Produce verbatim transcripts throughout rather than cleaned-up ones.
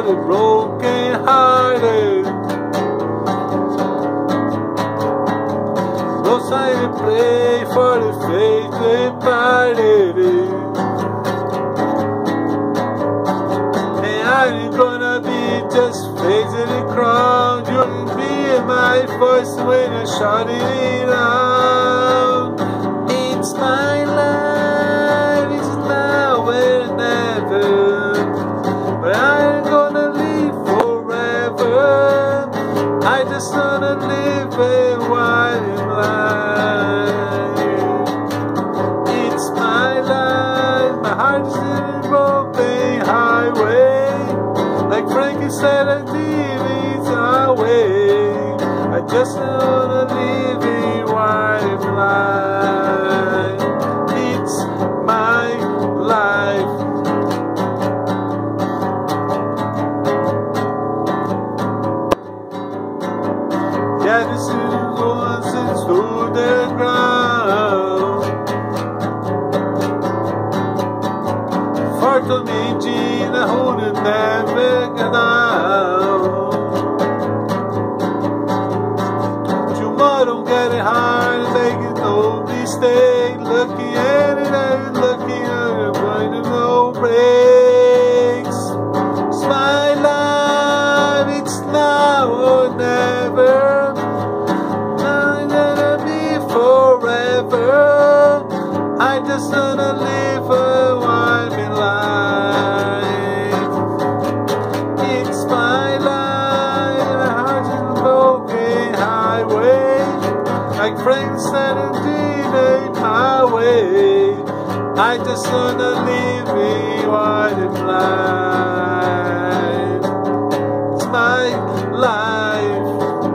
the broken hearted. No sign to play for the faith departed. And I ain't gonna be just facing the crowd. You can be in my voice when I shout it out. It's my life, it's now and never. But I ain't gonna live forever. I just wanna live a while life. It's my life, my heart's in a broken highway. Like Frankie said, I live it our way. I just wanna live a while life. It's my life. Yeah, this is goes into the ground. Fortemente na rua navegar. Tomorrow getting hard, making no mistake. Looking at it and looking at it, but no breaks. It's my life, it's now or never. Not gonna be forever. I just wanna live a while in life. It's my life, my heart's in a broken highway. Like Frank said, indeed ain't my way. I just wanna live a while in life. It's my life.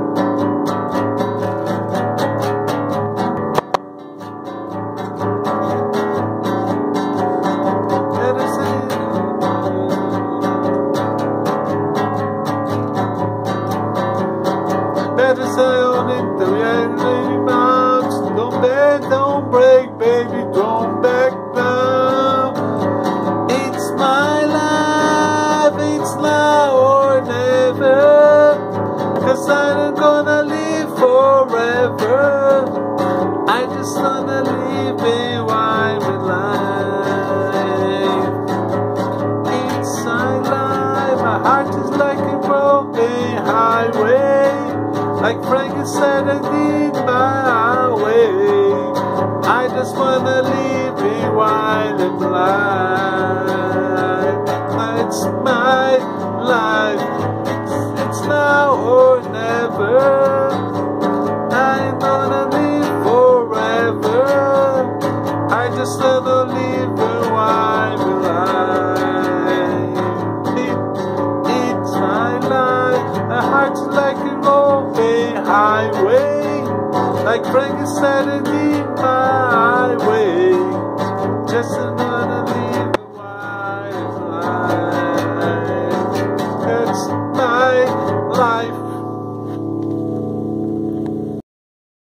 Better say on it, the reality bounce. Don't bend, don't break, baby, don't back down. It's my life, it's now or never. Cause I'm gonna live forever. I just wanna live a while with life. It's my life, my heart is like a broken highway. Like Frankie said, I need my way. I just wanna live a while in life. It's my life.